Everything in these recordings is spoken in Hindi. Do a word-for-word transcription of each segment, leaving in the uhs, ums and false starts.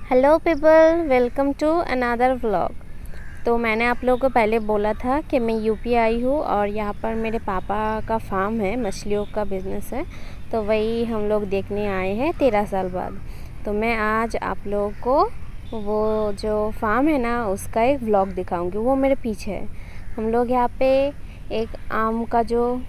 Hello people, welcome to another vlog. तो मैंने आप लोगों को पहले बोला था कि मैं यूपी आई हूँ और यहाँ पर मेरे पापा का फार्म है, मछलियों का बिज़नेस है। तो वही हम लोग देखने आए हैं तेरह साल बाद। तो मैं आज आप लोगों को वो जो फार्म है ना उसका एक व्लॉग दिखाऊंगी। वो मेरे पीछे है। हम लोग यहाँ पे एक आम का जो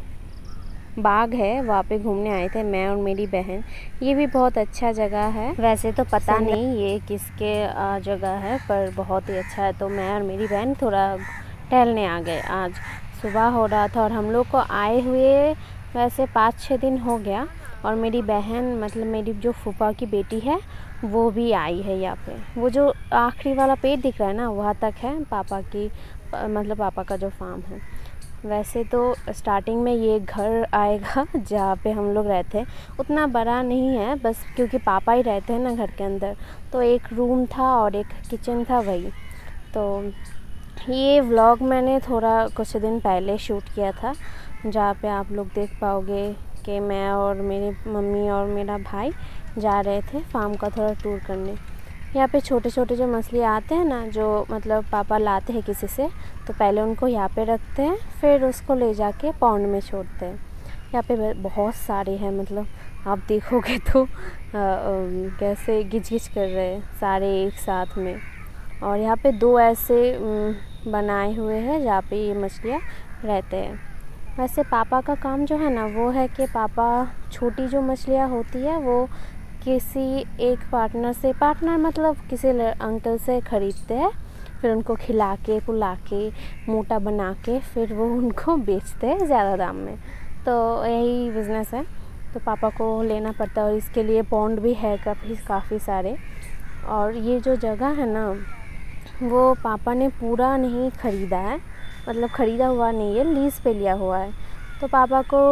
बाग है वहाँ पे घूमने आए थे, मैं और मेरी बहन। ये भी बहुत अच्छा जगह है। वैसे तो पता नहीं ये किसके जगह है, पर बहुत ही अच्छा है। तो मैं और मेरी बहन थोड़ा टहलने आ गए। आज सुबह हो रहा था और हम लोग को आए हुए वैसे पाँच छः दिन हो गया। और मेरी बहन मतलब मेरी जो फूफा की बेटी है वो भी आई है यहाँ पे। वो जो आखिरी वाला पेड़ दिख रहा है ना वहाँ तक है पापा की, मतलब पापा का जो फार्म है। वैसे तो स्टार्टिंग में ये घर आएगा जहाँ पे हम लोग रहते हैं। उतना बड़ा नहीं है, बस क्योंकि पापा ही रहते हैं ना घर के अंदर। तो एक रूम था और एक किचन था वही। तो ये व्लॉग मैंने थोड़ा कुछ दिन पहले शूट किया था, जहाँ पे आप लोग देख पाओगे कि मैं और मेरी मम्मी और मेरा भाई जा रहे थे फार्म का थोड़ा टूर करने। यहाँ पे छोटे छोटे जो मछली आते हैं ना, जो मतलब पापा लाते हैं किसी से, तो पहले उनको यहाँ पे रखते हैं, फिर उसको ले जाके पॉन्ड में छोड़ते हैं। यहाँ पे बहुत सारे हैं, मतलब आप देखोगे तो आ, आ, कैसे गिच गिच कर रहे हैं सारे एक साथ में। और यहाँ पे दो ऐसे बनाए हुए हैं जहाँ पे ये मछलियाँ रहते हैं। वैसे पापा का काम जो है ना वो है कि पापा छोटी जो मछलियाँ होती है वो किसी एक पार्टनर से, पार्टनर मतलब किसी अंकल से ख़रीदते हैं, फिर उनको खिला के पुला के मोटा बना के फिर वो उनको बेचते हैं ज़्यादा दाम में। तो यही बिज़नेस है। तो पापा को लेना पड़ता है और इसके लिए पॉन्ड भी है काफ़ी काफ़ी सारे। और ये जो जगह है ना वो पापा ने पूरा नहीं ख़रीदा है, मतलब ख़रीदा हुआ नहीं है, लीज़ पे लिया हुआ है। तो पापा को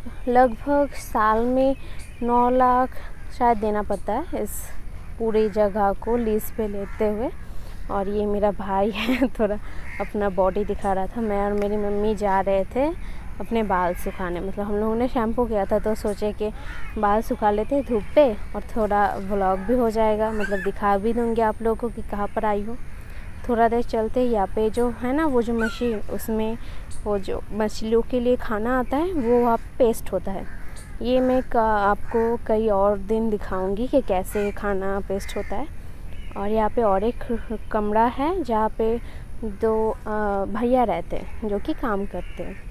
लगभग साल में नौ लाख शायद देना पड़ता है इस पूरी जगह को लीज़ पे लेते हुए। और ये मेरा भाई है, थोड़ा अपना बॉडी दिखा रहा था। मैं और मेरी मम्मी जा रहे थे अपने बाल सुखाने, मतलब हम लोगों ने शैम्पू किया था तो सोचे कि बाल सुखा लेते हैं धूप पे और थोड़ा व्लॉग भी हो जाएगा, मतलब दिखा भी दूँगी आप लोगों को कि कहाँ पर आई हूँ। थोड़ा देर चलते ही यहाँ पे जो है ना वो जो मशीन, उसमें वो जो मछलियों के लिए खाना आता है वो वहाँ पेस्ट होता है। ये मैं आपको कई और दिन दिखाऊंगी कि कैसे खाना पेस्ट होता है। और यहाँ पे और एक कमरा है जहाँ पे दो भैया रहते हैं जो कि काम करते हैं।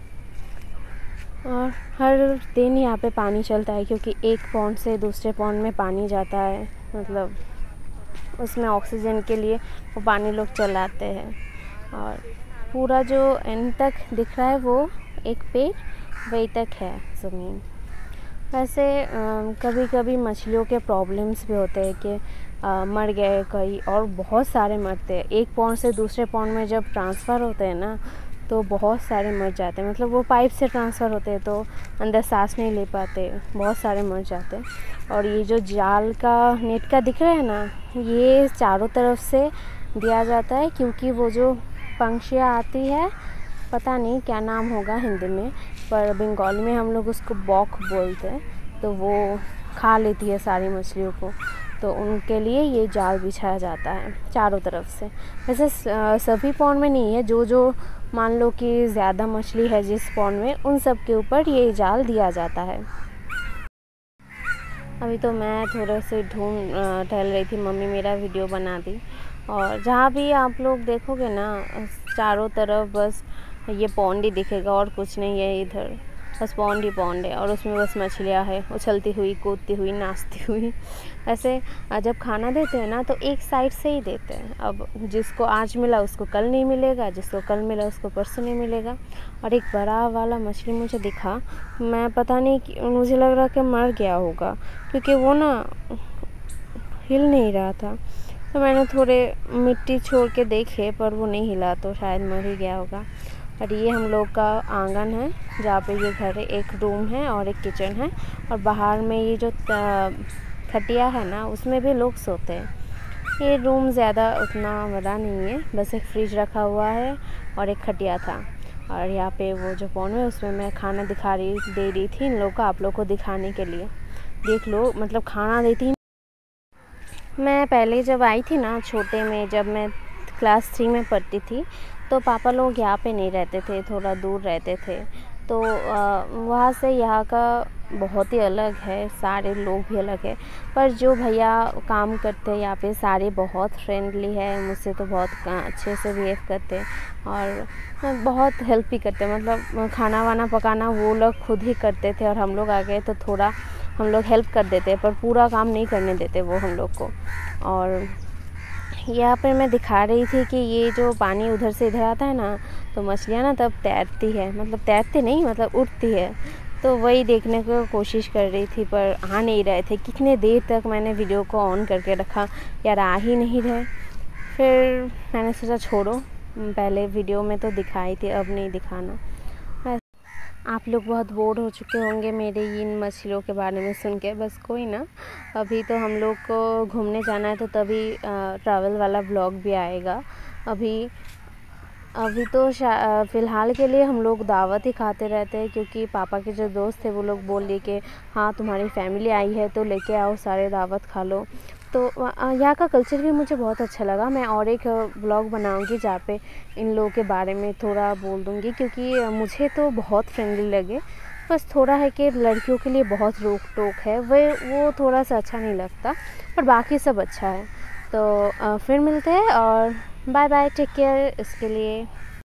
और हर दिन यहाँ पे पानी चलता है, क्योंकि एक पॉन्ड से दूसरे पॉन्ड में पानी जाता है, मतलब उसमें ऑक्सीजन के लिए वो पानी लोग चलाते हैं। और पूरा जो एंड तक दिख रहा है वो एक पेड़ वही तक है ज़मीन। वैसे कभी कभी मछलियों के प्रॉब्लम्स भी होते हैं कि आ, मर गए कई, और बहुत सारे मरते हैं। एक पॉन्ड से दूसरे पॉन्ड में जब ट्रांसफ़र होते हैं ना तो बहुत सारे मर जाते हैं, मतलब वो पाइप से ट्रांसफ़र होते हैं तो अंदर सांस नहीं ले पाते, बहुत सारे मर जाते हैं। और ये जो जाल का नेट का दिख रहा है ना, ये चारों तरफ से दिया जाता है, क्योंकि वो जो पंछियाँ आती है, पता नहीं क्या नाम होगा हिंदी में, पर बंगाली में हम लोग उसको बॉक बोलते हैं, तो वो खा लेती है सारी मछलियों को। तो उनके लिए ये जाल बिछाया जाता है चारों तरफ से। वैसे सभी पॉन्ड में नहीं है, जो जो मान लो कि ज़्यादा मछली है जिस पॉन्ड में, उन सब के ऊपर ये जाल दिया जाता है। अभी तो मैं थोड़े से ढूंढ टहल रही थी, मम्मी मेरा वीडियो बना दी। और जहाँ भी आप लोग देखोगे ना चारों तरफ बस ये पॉन्ड ही दिखेगा और कुछ नहीं है इधर, बस पॉन्ड ही पॉन्ड है। और उसमें बस मछलियाँ है उछलती हुई, कूदती हुई, नाचती हुई। ऐसे जब खाना देते हैं ना तो एक साइड से ही देते हैं। अब जिसको आज मिला उसको कल नहीं मिलेगा, जिसको कल मिला उसको परसों नहीं मिलेगा। और एक बड़ा वाला मछली मुझे दिखा, मैं पता नहीं कि मुझे लग रहा कि मर गया होगा, क्योंकि वो ना हिल नहीं रहा था। तो मैंने थोड़े मिट्टी छोड़ के देखे पर वो नहीं हिला, तो शायद मर ही गया होगा। और ये हम लोग का आंगन है जहाँ पे ये घर है, एक रूम है और एक किचन है। और बाहर में ये जो खटिया है ना उसमें भी लोग सोते हैं। ये रूम ज़्यादा उतना बड़ा नहीं है, बस एक फ्रिज रखा हुआ है और एक खटिया था। और यहाँ पे वो जो पॉन्ड है उसमें मैं खाना दिखा रही दे रही थी इन लोग को, आप लोग को दिखाने के लिए। देख लो, मतलब खाना देती मैं पहले जब आई थी ना छोटे में, जब मैं क्लास थ्री में पढ़ती थी, तो पापा लोग यहाँ पे नहीं रहते थे, थोड़ा दूर रहते थे। तो वहाँ से यहाँ का बहुत ही अलग है, सारे लोग भी अलग है। पर जो भैया काम करते हैं यहाँ पे सारे बहुत फ्रेंडली है, मुझसे तो बहुत अच्छे से बिहेव करते हैं और बहुत हेल्प भी करते हैं। मतलब खाना वाना पकाना वो लोग खुद ही करते थे और हम लोग आ गए तो थोड़ा हम लोग हेल्प कर देते, पर पूरा काम नहीं करने देते वो हम लोग को। और यहाँ पर मैं दिखा रही थी कि ये जो पानी उधर से इधर आता है ना, तो मछलियाँ ना तब तैरती है, मतलब तैरती नहीं मतलब उड़ती है। तो वही देखने को कोशिश कर रही थी पर आ नहीं रहे थे। कितने देर तक मैंने वीडियो को ऑन करके रखा, यार आ ही नहीं रहे। फिर मैंने सोचा छोड़ो, पहले वीडियो में तो दिखाई थी, अब नहीं दिखाना। आप लोग बहुत बोर हो चुके होंगे मेरे इन मछलियों के बारे में सुन के, बस कोई ना, अभी तो हम लोग को घूमने जाना है तो तभी ट्रैवल वाला व्लॉग भी आएगा। अभी अभी तो फ़िलहाल के लिए हम लोग दावत ही खाते रहते हैं, क्योंकि पापा के जो दोस्त थे वो लोग बोल लिए कि हाँ तुम्हारी फैमिली आई है तो लेके आओ, सारे दावत खा लो। तो यहाँ का कल्चर भी मुझे बहुत अच्छा लगा। मैं और एक ब्लॉग बनाऊंगी जहाँ पे इन लोगों के बारे में थोड़ा बोल दूंगी, क्योंकि मुझे तो बहुत फ्रेंडली लगे। बस थोड़ा है कि लड़कियों के लिए बहुत रोक टोक है, वह वो थोड़ा सा अच्छा नहीं लगता, पर बाकी सब अच्छा है। तो फिर मिलते हैं और बाय बाय, टेक केयर इसके लिए।